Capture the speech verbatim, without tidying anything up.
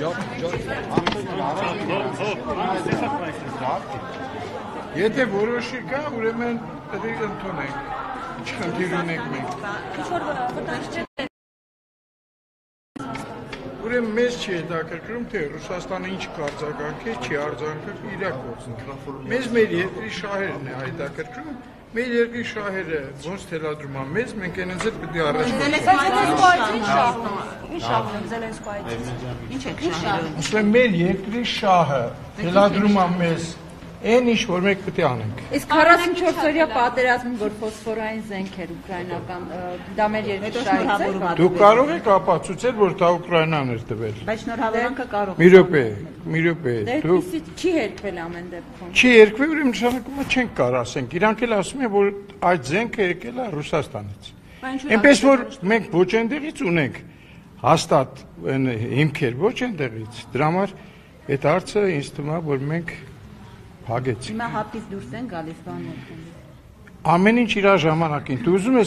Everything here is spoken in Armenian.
Եթե որոշի կա, ուրեմն պետք է ընդունենք, չխնդիր ունենք մենք։ Ուրեմն մեզ չի հետաքրքրում, թե Ռուսաստանը ինչ կարձականքի, չի արձանագրի իր գործն։ Մեզ մեր երկրի շահերն է հետաքրքրում, մեր երկրի շահերը ոնց թելադրում են մեզ, մենք այնպես էլ պետք է առաջ գնանք։ Մեր երկրի շահը թելադրում են մեզ, այն ինչ որ մենք պետք է անենք։ Իսկ քառասունչորս օրյա պատերազմում, որ ֆոսֆորային զենք էր ուկրաինական, դա մեր երկրի շահից է։ Դու կարող եք ապացուցել, որ դա Ուկրաինան էր տվել։ Բայց շնորհավորանքը կարող Մի րոպե, մի րոպե։ Դու չի հերկվել ամեն դեպքում։ Չի երկրի, ուրեմն նշանակումը չենք կարող ասենք։ Իրանք էլ ասում են, որ այդ զենքը եկել է Ռուսաստանից։ Այնպես որ մենք ոչ այնտեղից ունենք հաստատ հիմքեր, ոչ այնտեղից։ Դրա համար այդ հարցը ինձ թվում է, որ մենք Հագեցի։ Հիմա հապից դուրս են գալիս բանով։ Ամեն ինչ իր ժամանակին։ Դու ուզում ես